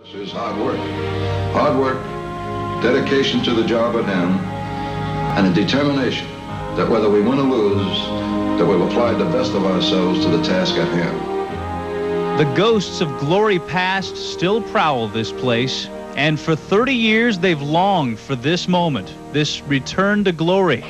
Is hard work. Hard work, dedication to the job at hand, and a determination that whether we win or lose, that we'll apply the best of ourselves to the task at hand. The ghosts of glory past still prowl this place, and for 30 years they've longed for this moment, this return to glory.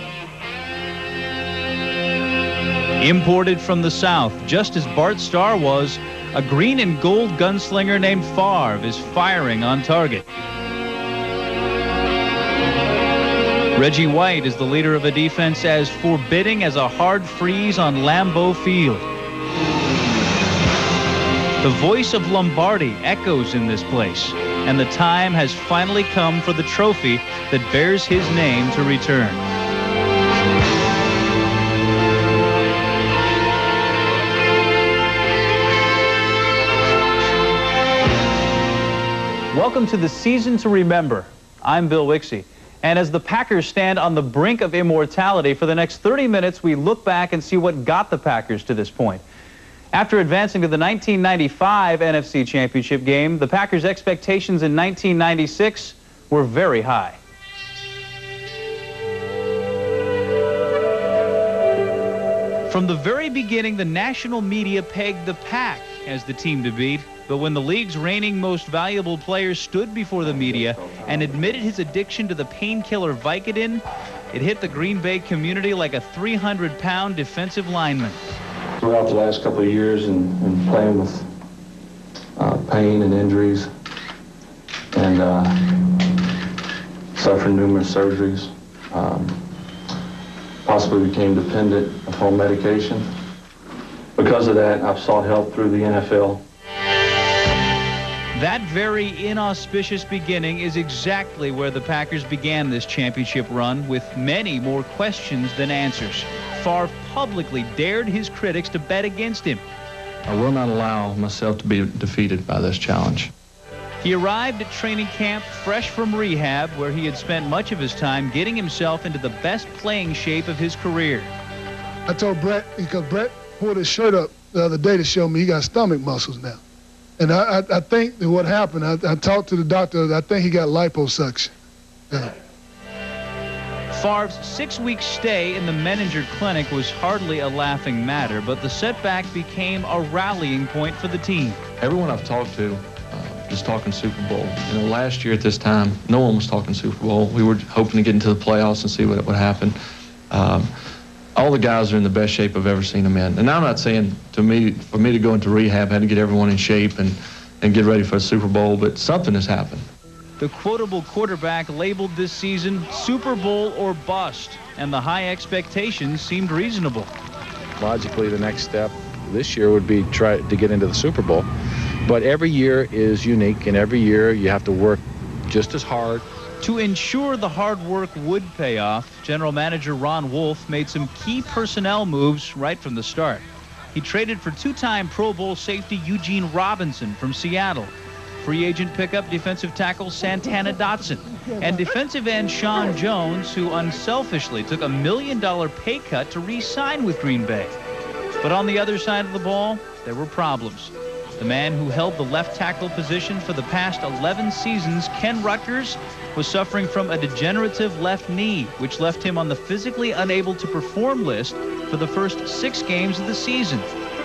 Imported from the South, just as Bart Starr was, a green and gold gunslinger named Favre is firing on target. Reggie White is the leader of a defense as forbidding as a hard freeze on Lambeau Field. The voice of Lombardi echoes in this place, and the time has finally come for the trophy that bears his name to return. Welcome to the season to remember. I'm Bill Wixey. And as the Packers stand on the brink of immortality, for the next 30 minutes, we look back and see what got the Packers to this point. After advancing to the 1995 NFC Championship game, the Packers' expectations in 1996 were very high. From the very beginning, the national media pegged the Pack as the team to beat. But when the league's reigning most valuable player stood before the media and admitted his addiction to the painkiller Vicodin, it hit the Green Bay community like a 300-pound defensive lineman. Throughout the last couple of years and playing with pain and injuries and suffering numerous surgeries, possibly became dependent upon medication. Because of that, I've sought help through the NFL. That very inauspicious beginning is exactly where the Packers began this championship run, with many more questions than answers. Favre publicly dared his critics to bet against him. I will not allow myself to be defeated by this challenge. He arrived at training camp fresh from rehab, where he had spent much of his time getting himself into the best playing shape of his career. I told Brett, because Brett pulled his shirt up the other day to show me he got stomach muscles now. And I think that what happened, I talked to the doctor, I think he got liposuction. Yeah. Favre's 6-week stay in the Menninger Clinic was hardly a laughing matter, but the setback became a rallying point for the team. Everyone I've talked to is talking Super Bowl. You know, last year at this time, no one was talking Super Bowl. We were hoping to get into the playoffs and see what would happen. All the guys are in the best shape I've ever seen them in. And I'm not saying for me to go into rehab, I had to get everyone in shape and get ready for a Super Bowl, but something has happened. The quotable quarterback labeled this season Super Bowl or bust, and the high expectations seemed reasonable. Logically, the next step this year would be try to get into the Super Bowl. But every year is unique, and every year you have to work just as hard. To ensure the hard work would pay off, General Manager Ron Wolf made some key personnel moves right from the start. He traded for two-time Pro Bowl safety Eugene Robinson from Seattle, free agent pickup defensive tackle Santana Dotson, and defensive end Sean Jones, who unselfishly took $1 million pay cut to re-sign with Green Bay. But on the other side of the ball, there were problems. The man who held the left tackle position for the past 11 seasons, Ken Rutgers, was suffering from a degenerative left knee, which left him on the physically unable to perform list for the first 6 games of the season.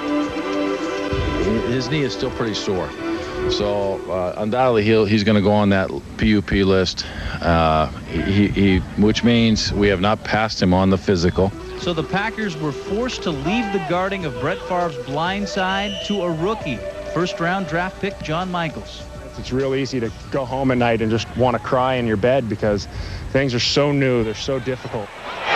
His knee is still pretty sore. So undoubtedly he's going to go on that PUP list, which means we have not passed him on the physical. So the Packers were forced to leave the guarding of Brett Favre's blind side to a rookie, first-round draft pick John Michaels. It's real easy to go home at night and just want to cry in your bed because things are so new, they're so difficult.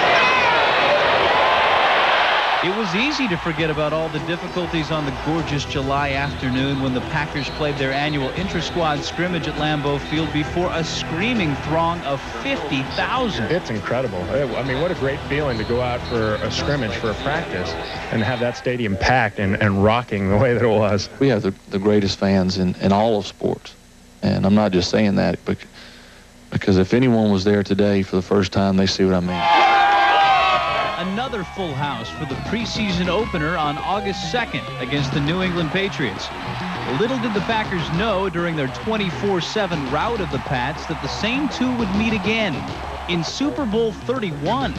It was easy to forget about all the difficulties on the gorgeous July afternoon when the Packers played their annual intra-squad scrimmage at Lambeau Field before a screaming throng of 50,000. It's incredible. I mean, what a great feeling to go out for a scrimmage, for a practice, and have that stadium packed and rocking the way that it was. We have the greatest fans in all of sports. And I'm not just saying that because if anyone was there today for the first time, they see what I mean. Another full house for the preseason opener on August 2nd against the New England Patriots. Little did the Packers know during their 24-7 rout of the Pats that the same two would meet again in Super Bowl 31.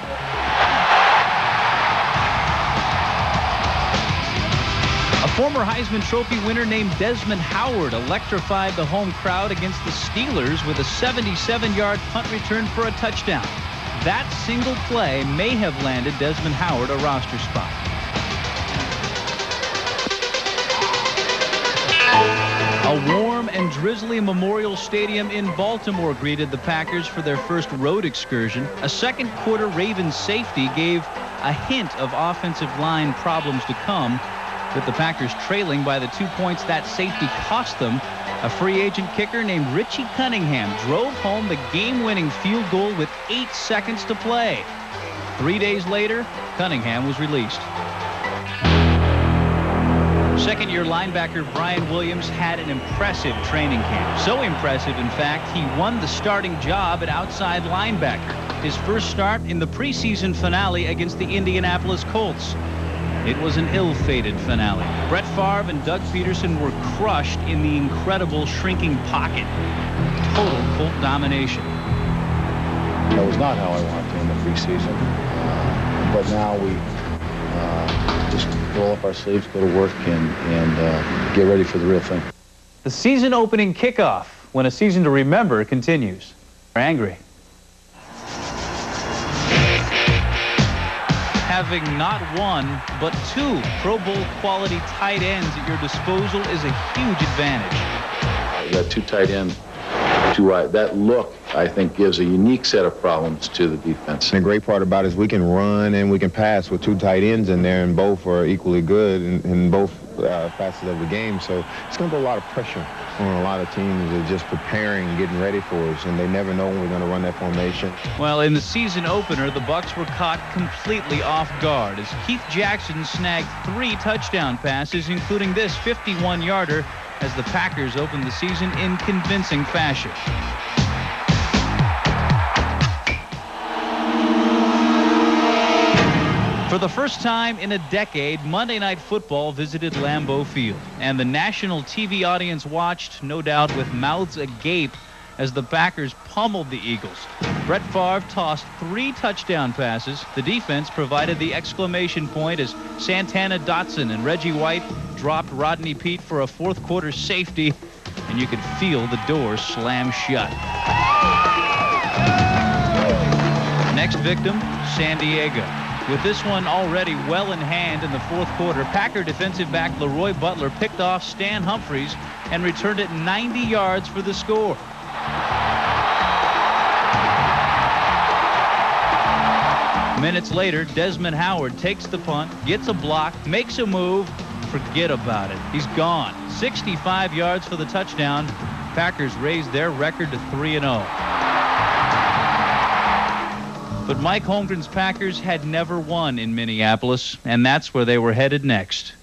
A former Heisman Trophy winner named Desmond Howard electrified the home crowd against the Steelers with a 77-yard punt return for a touchdown. That single play may have landed Desmond Howard a roster spot. A warm and drizzly Memorial Stadium in Baltimore greeted the Packers for their first road excursion. A second-quarter Ravens safety gave a hint of offensive line problems to come. With the Packers trailing by the 2 points that safety cost them, a free agent kicker named Richie Cunningham drove home the game-winning field goal with 8 seconds to play. 3 days later, Cunningham was released. Second-year linebacker Brian Williams had an impressive training camp. So impressive, in fact, he won the starting job at outside linebacker. His first start in the preseason finale against the Indianapolis Colts. It was an ill-fated finale. Brett Favre and Doug Peterson were crushed in the incredible shrinking pocket. Total Colt domination. That was not how I wanted to end the preseason. But now we just roll up our sleeves, go to work, and get ready for the real thing. The season-opening kickoff, when a season to remember continues. We're angry. Having not one, but 2 Pro Bowl quality tight ends at your disposal is a huge advantage. That 2 tight end, that look, I think, gives a unique set of problems to the defense. And the great part about it is we can run and we can pass with 2 tight ends in there, and both are equally good in both facets of the game. So it's going to put a lot of pressure on a lot of teams that are just preparing, getting ready for us, and they never know when we're going to run that formation. Well, in the season opener, the Bucs were caught completely off guard as Keith Jackson snagged 3 touchdown passes, including this 51-yarder, as the Packers opened the season in convincing fashion. For the first time in a decade, Monday Night Football visited Lambeau Field, and the national TV audience watched, no doubt with mouths agape, as the Packers pummeled the Eagles. Brett Favre tossed 3 touchdown passes. The defense provided the exclamation point as Santana Dotson and Reggie White dropped Rodney Peete for a fourth-quarter safety, and you could feel the door slam shut. Next victim, San Diego. With this one already well in hand in the fourth quarter, Packer defensive back Leroy Butler picked off Stan Humphries and returned it 90 yards for the score. Minutes later, Desmond Howard takes the punt, gets a block, makes a move. Forget about it. He's gone. 65 yards for the touchdown. Packers raised their record to 3-0. But Mike Holmgren's Packers had never won in Minneapolis, and that's where they were headed next.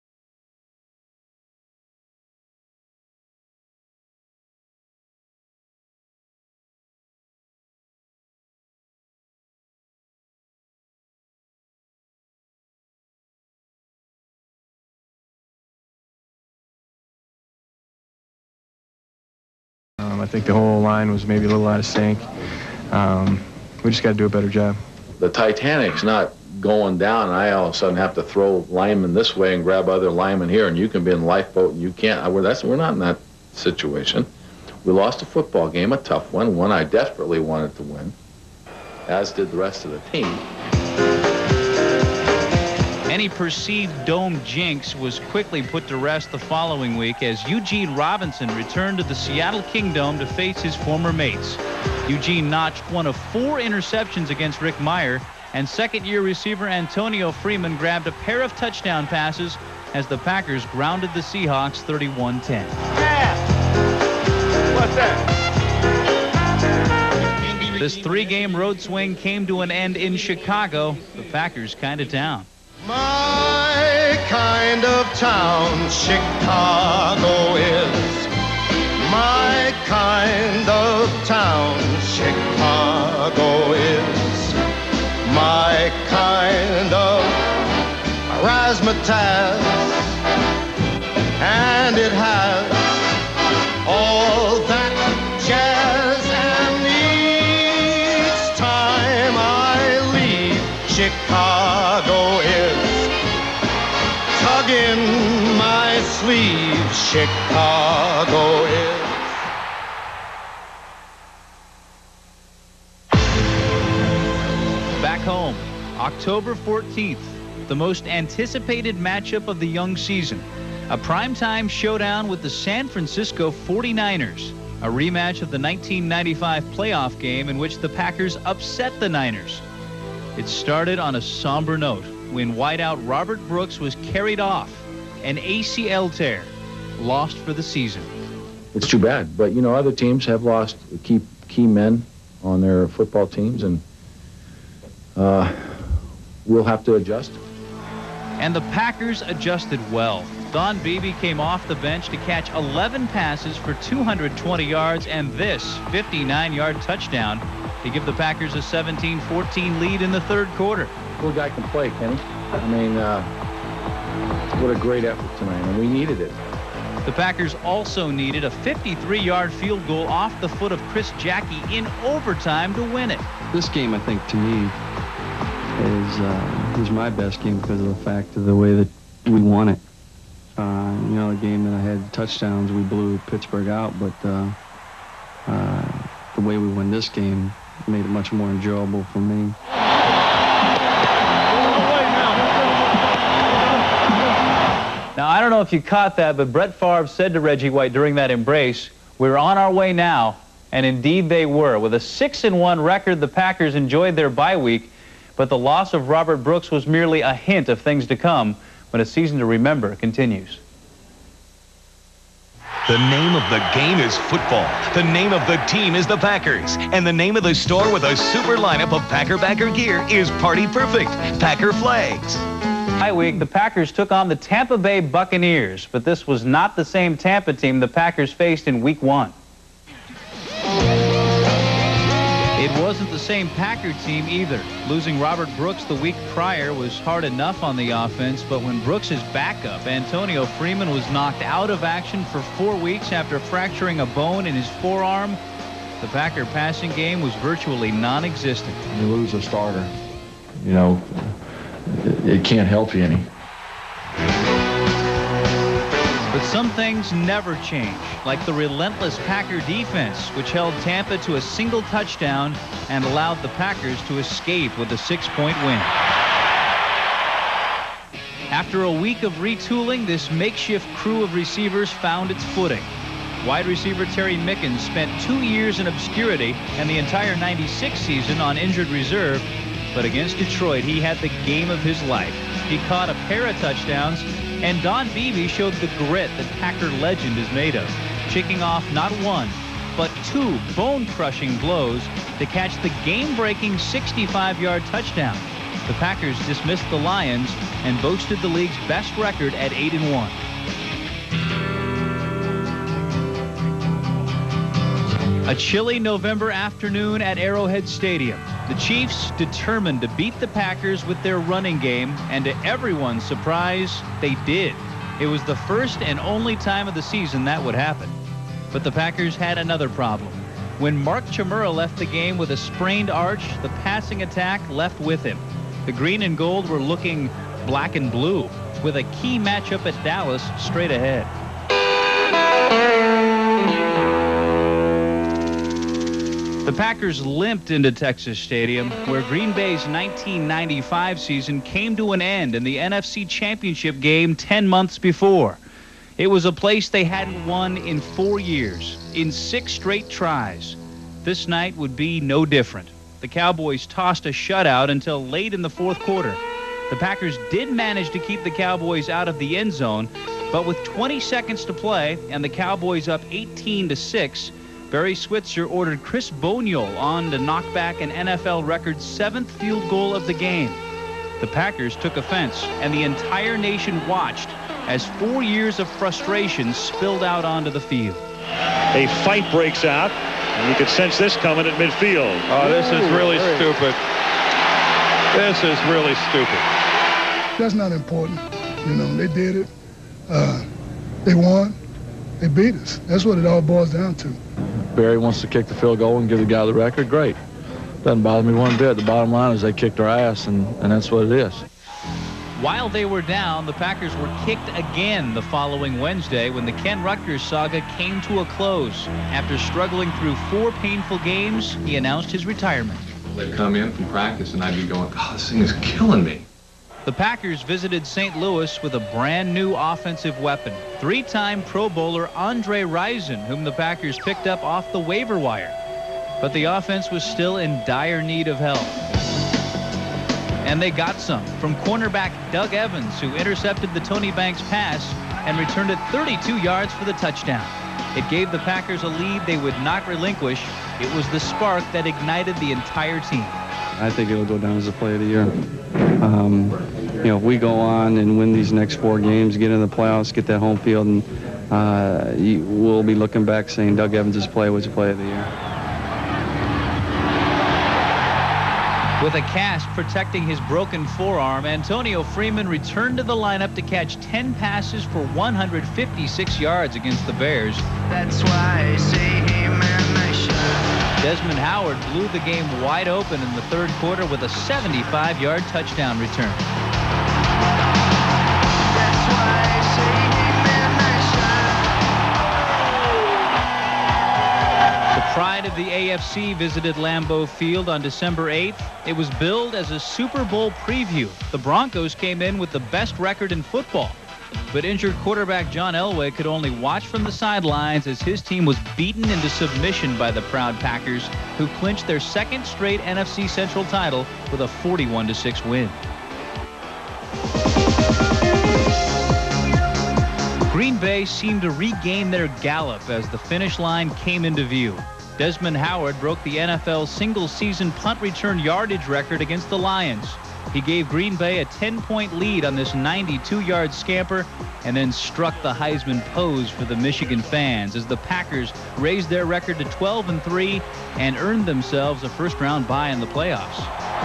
I think the whole line was maybe a little out of sync. We just got to do a better job. The Titanic's not going down, and I all of a sudden have to throw linemen this way and grab other linemen here, and you can be in the lifeboat and you can't. We're not in that situation. We lost a football game, a tough one I desperately wanted to win, as did the rest of the team. Any perceived dome jinx was quickly put to rest the following week as Eugene Robinson returned to the Seattle Kingdome to face his former mates. Eugene notched one of 4 interceptions against Rick Meyer, and second-year receiver Antonio Freeman grabbed a pair of touchdown passes as the Packers grounded the Seahawks 31-10. Yeah. What's that? This 3-game road swing came to an end in Chicago, the Packers' kind of town. My kind of town, Chicago is. My kind of town, Chicago is. My kind of razzmatazz. And and it has all that jazz, and each time I leave, Chicago is tugging my sleeve. Chicago is. Back home, October 14th, the most anticipated matchup of the young season. A primetime showdown with the San Francisco 49ers. A rematch of the 1995 playoff game in which the Packers upset the Niners. It started on a somber note when wideout Robert Brooks was carried off. An ACL tear. Lost for the season. It's too bad, but you know, other teams have lost key men on their football teams, and we'll have to adjust. And the Packers adjusted well. Don Beebe came off the bench to catch 11 passes for 220 yards and this 59-yard touchdown to give the Packers a 17-14 lead in the third quarter. Poor guy can play, Kenny. I mean, what a great effort tonight, and we needed it. The Packers also needed a 53-yard field goal off the foot of Chris Jackie in overtime to win it. This game, I think, to me, is my best game because of the fact of the way that we won it. You know, the game that I had touchdowns, we blew Pittsburgh out, but the way we won this game made it much more enjoyable for me. Now, I don't know if you caught that, but Brett Favre said to Reggie White during that embrace, "We're on our way now," and indeed they were. With a 6-1 record, the Packers enjoyed their bye week, but the loss of Robert Brooks was merely a hint of things to come when a season to remember continues. The name of the game is football. The name of the team is the Packers. And the name of the store with a super lineup of Packer backer gear is Party Perfect Packer Flags. Bye week, the Packers took on the Tampa Bay Buccaneers, but this was not the same Tampa team the Packers faced in Week 1. It wasn't the same Packer team either. Losing Robert Brooks the week prior was hard enough on the offense, but when Brooks' backup, Antonio Freeman, was knocked out of action for 4 weeks after fracturing a bone in his forearm, the Packer passing game was virtually non-existent. You lose a starter, you know, it can't help you any. But some things never change, like the relentless Packer defense, which held Tampa to a single touchdown and allowed the Packers to escape with a 6-point win. After a week of retooling, this makeshift crew of receivers found its footing. Wide receiver Terry Mickens spent 2 years in obscurity and the entire '96 season on injured reserve, but against Detroit, he had the game of his life. He caught a pair of touchdowns, and Don Beebe showed the grit that Packer legend is made of, checking off not one, but 2 bone-crushing blows to catch the game-breaking 65-yard touchdown. The Packers dismissed the Lions and boasted the league's best record at 8-1. A chilly November afternoon at Arrowhead Stadium. The Chiefs determined to beat the Packers with their running game, and to everyone's surprise, they did. It was the first and only time of the season that would happen. But the Packers had another problem. When Mark Chmura left the game with a sprained arch, the passing attack left with him. The green and gold were looking black and blue, with a key matchup at Dallas straight ahead. The Packers limped into Texas Stadium, where Green Bay's 1995 season came to an end in the NFC Championship game 10 months before. It was a place they hadn't won in 4 years, in 6 straight tries. This night would be no different. The Cowboys tossed a shutout until late in the fourth quarter. The Packers did manage to keep the Cowboys out of the end zone, but with 20 seconds to play and the Cowboys up 18-6, Barry Switzer ordered Chris Boniol on to knock back an NFL record 7th field goal of the game. The Packers took offense, and the entire nation watched as 4 years of frustration spilled out onto the field. A fight breaks out, and you could sense this coming at midfield. Oh, this is really stupid. This is really stupid. That's not important. You know, they did it. They won. They beat us. That's what it all boils down to. Barry wants to kick the field goal and give the guy the record, great. Doesn't bother me one bit. The bottom line is they kicked our ass, and that's what it is. While they were down, the Packers were kicked again the following Wednesday when the Ken Rutgers saga came to a close. After struggling through 4 painful games, he announced his retirement. They'd come in from practice, and I'd be going, God, this thing is killing me. The Packers visited St. Louis with a brand new offensive weapon, 3-time Pro Bowler Andre Rison, whom the Packers picked up off the waiver wire. But the offense was still in dire need of help. And they got some from cornerback Doug Evans, who intercepted the Tony Banks pass and returned it 32 yards for the touchdown. It gave the Packers a lead they would not relinquish. It was the spark that ignited the entire team. I think it'll go down as a play of the year. You know, if we go on and win these next 4 games, get into the playoffs, get that home field, and we'll be looking back saying Doug Evans' play was a play of the year. With a cast protecting his broken forearm, Antonio Freeman returned to the lineup to catch 10 passes for 156 yards against the Bears. That's why I say him and I should. Desmond Howard blew the game wide open in the 3rd quarter with a 75-yard touchdown return. That's why I say him and I should. The pride of the AFC visited Lambeau Field on December 8th. It was billed as a Super Bowl preview. The Broncos came in with the best record in football. But injured quarterback John Elway could only watch from the sidelines as his team was beaten into submission by the proud Packers, who clinched their 2nd straight NFC Central title with a 41-6 win. Green Bay seemed to regain their gallop as the finish line came into view. Desmond Howard broke the NFL single-season punt return yardage record against the Lions. He gave Green Bay a 10-point lead on this 92-yard scamper and then struck the Heisman pose for the Michigan fans as the Packers raised their record to 12-3 and earned themselves a first-round bye in the playoffs.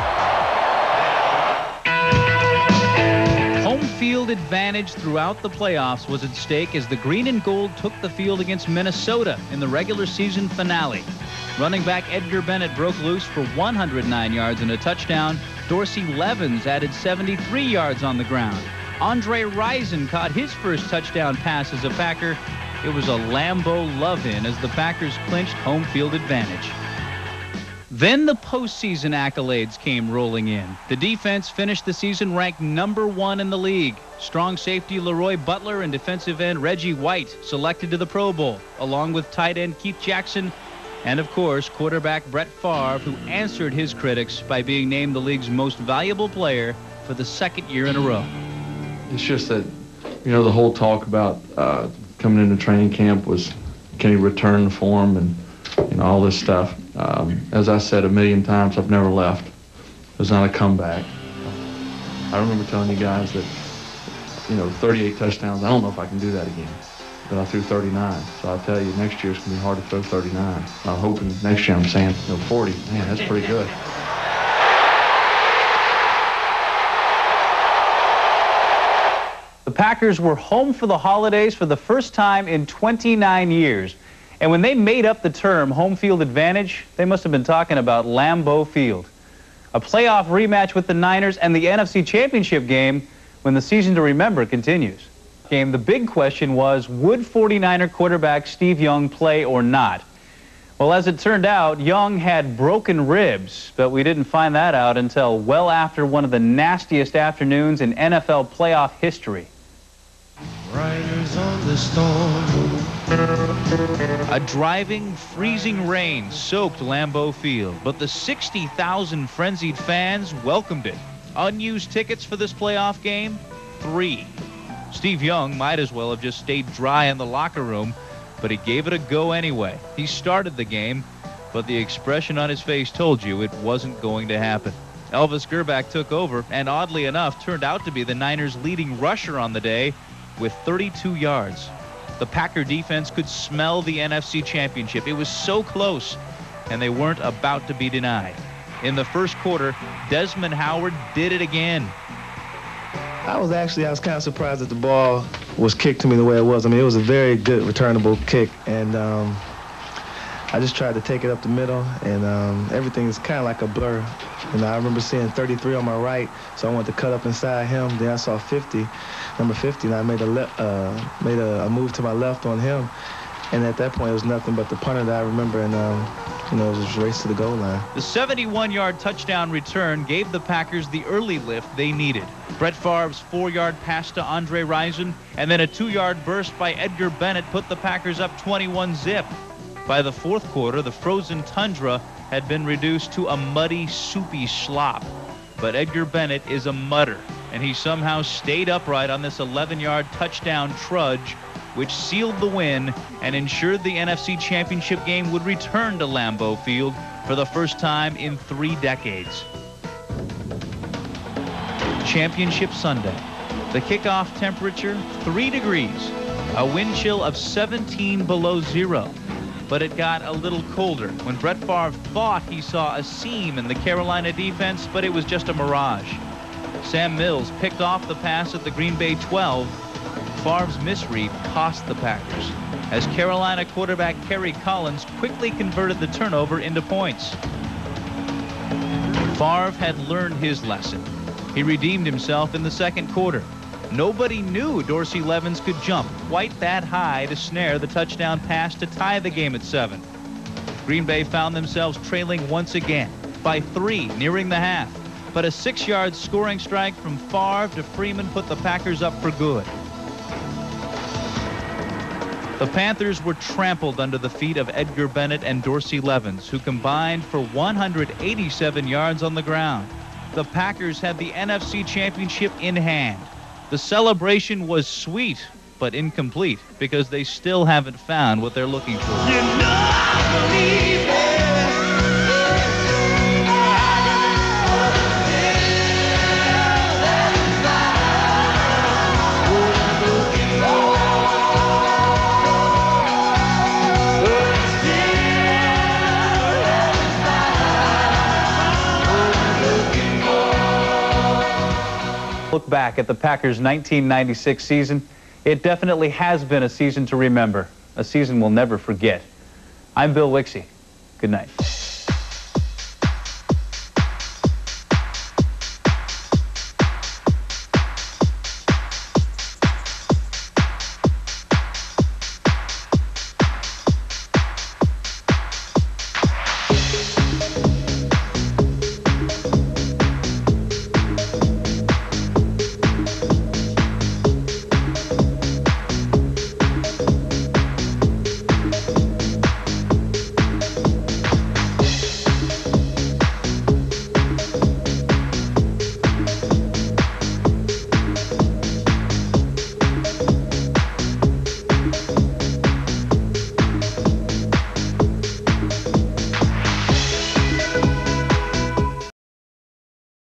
Home field advantage throughout the playoffs was at stake as the Green and Gold took the field against Minnesota in the regular season finale. Running back Edgar Bennett broke loose for 109 yards and a touchdown. Dorsey Levens added 73 yards on the ground. Andre Rison caught his first touchdown pass as a Packer. It was a Lambeau love-in as the Packers clinched home field advantage. Then the postseason accolades came rolling in. The defense finished the season ranked #1 in the league. Strong safety Leroy Butler and defensive end Reggie White selected to the Pro Bowl, along with tight end Keith Jackson and, of course, quarterback Brett Favre, who answered his critics by being named the league's most valuable player for the 2nd year in a row. It's just that, you know, the whole talk about coming into training camp was, can he return the form and, you know, all this stuff. As I said a million times, I've never left. There's not a comeback. I remember telling you guys that, you know, 38 touchdowns, I don't know if I can do that again. But I threw 39. So I'll tell you, next year it's going to be hard to throw 39. I'm hoping next year I'm saying, you know, 40. Man, that's pretty good. The Packers were home for the holidays for the first time in 29 years. And when they made up the term home field advantage, they must have been talking about Lambeau Field. A playoff rematch with the Niners and the NFC Championship game when the season to remember continues. The big question was, would 49er quarterback Steve Young play or not? Well, as it turned out, Young had broken ribs, but we didn't find that out until well after one of the nastiest afternoons in NFL playoff history. Riders on the storm. A driving, freezing rain soaked Lambeau Field, but the 60,000 frenzied fans welcomed it. Unused tickets for this playoff game? 3. Steve Young might as well have just stayed dry in the locker room, but he gave it a go anyway. He started the game, but the expression on his face told you it wasn't going to happen. Elvis Grbac took over and, oddly enough, turned out to be the Niners' leading rusher on the day with 32 yards. The Packer defense could smell the NFC Championship. It was so close, and they weren't about to be denied. In the first quarter, Desmond Howard did it again. I was kind of surprised that the ball was kicked to me the way it was. I mean, it was a very good returnable kick, and I just tried to take it up the middle, and everything is kind of like a blur. You know, I remember seeing 33 on my right, so I wanted to cut up inside him. Then I saw 50, number 50, and I made a move to my left on him. And at that point, it was nothing but the punter that I remember, and you know, it was a race to the goal line. The 71-yard touchdown return gave the Packers the early lift they needed. Brett Favre's 4-yard pass to Andre Rison, and then a 2-yard burst by Edgar Bennett put the Packers up 21-zip. By the fourth quarter, the frozen tundra had been reduced to a muddy, soupy slop. But Edgar Bennett is a mudder, and he somehow stayed upright on this 11-yard touchdown trudge, which sealed the win and ensured the NFC Championship game would return to Lambeau Field for the first time in 3 decades. Championship Sunday. The kickoff temperature, 3 degrees. A wind chill of 17 below zero. But it got a little colder when Brett Favre thought he saw a seam in the Carolina defense, but it was just a mirage. Sam Mills picked off the pass at the Green Bay 12. Favre's misread cost the Packers, as Carolina quarterback Kerry Collins quickly converted the turnover into points. Favre had learned his lesson. He redeemed himself in the second quarter. Nobody knew Dorsey Levens could jump quite that high to snare the touchdown pass to tie the game at 7. Green Bay found themselves trailing once again by 3 nearing the half, but a 6-yard scoring strike from Favre to Freeman put the Packers up for good. The Panthers were trampled under the feet of Edgar Bennett and Dorsey Levens, who combined for 187 yards on the ground. The Packers had the NFC Championship in hand. The celebration was sweet, but incomplete, because they still haven't found what they're looking for. You know I believe Look back at the Packers' 1996 season, it definitely has been a season to remember, a season we'll never forget. I'm Bill Wixey. Good night.